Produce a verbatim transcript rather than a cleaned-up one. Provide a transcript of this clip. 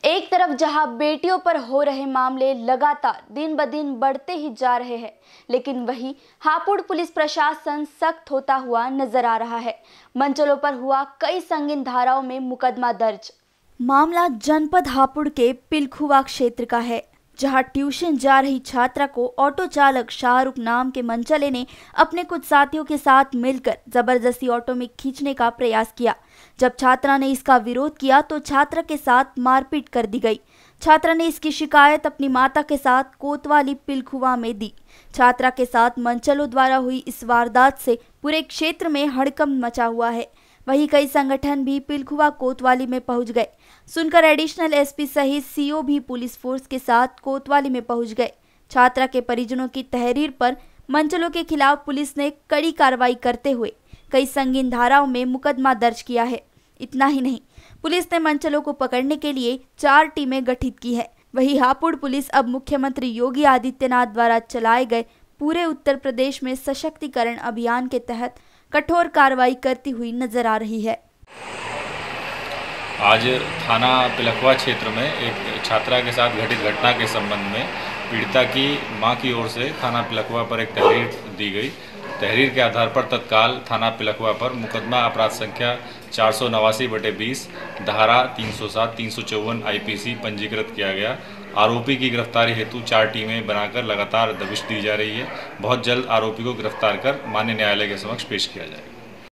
एक तरफ जहां बेटियों पर हो रहे मामले लगातार दिन ब दिन बढ़ते ही जा रहे हैं, लेकिन वहीं हापुड़ पुलिस प्रशासन सख्त होता हुआ नजर आ रहा है। मंचलों पर हुआ कई संगीन धाराओं में मुकदमा दर्ज। मामला जनपद हापुड़ के पिलखुवा क्षेत्र का है, जहां ट्यूशन जा रही छात्रा को ऑटो चालक शाहरुख नाम के मंचले ने अपने कुछ साथियों के साथ मिलकर जबरदस्ती ऑटो में खींचने का प्रयास किया। जब छात्रा ने इसका विरोध किया तो छात्रा के साथ मारपीट कर दी गई। छात्रा ने इसकी शिकायत अपनी माता के साथ कोतवाली पिलखुवा में दी। छात्रा के साथ मंचलों द्वारा हुई इस वारदात से पूरे क्षेत्र में हड़कंप मचा हुआ है। वहीं कई संगठन भी पिलखुवा कोतवाली में पहुंच गए। सुनकर एडिशनल एसपी सहित सीओ भी पुलिस फोर्स के साथ कोतवाली में पहुंच गए। छात्रा के परिजनों की तहरीर पर मंचलों के खिलाफ पुलिस ने कड़ी कार्रवाई करते हुए कई संगीन धाराओं में मुकदमा दर्ज किया है। इतना ही नहीं, पुलिस ने मंचलों को पकड़ने के लिए चार टीमें गठित की है। वहीं हापुड़ पुलिस अब मुख्यमंत्री योगी आदित्यनाथ द्वारा चलाए गए पूरे उत्तर प्रदेश में सशक्तिकरण अभियान के तहत कठोर कार्रवाई करती हुई नजर आ रही है। आज थाना पिलखुवा क्षेत्र में एक छात्रा के साथ घटित घटना के संबंध में पीड़िता की मां की ओर से थाना पिलखुवा पर एक तहरीर दी गई। तहरीर के आधार पर तत्काल थाना पिलखुवा पर मुकदमा अपराध संख्या चार सौ नवासी बटे बीस धारा तीन सौ सात तीन सौ चौवन आईपीसी पंजीकृत किया गया। आरोपी की गिरफ्तारी हेतु चार टीमें बनाकर लगातार दबिश दी जा रही है। बहुत जल्द आरोपी को गिरफ्तार कर माननीय न्यायालय के समक्ष पेश किया जाएगा।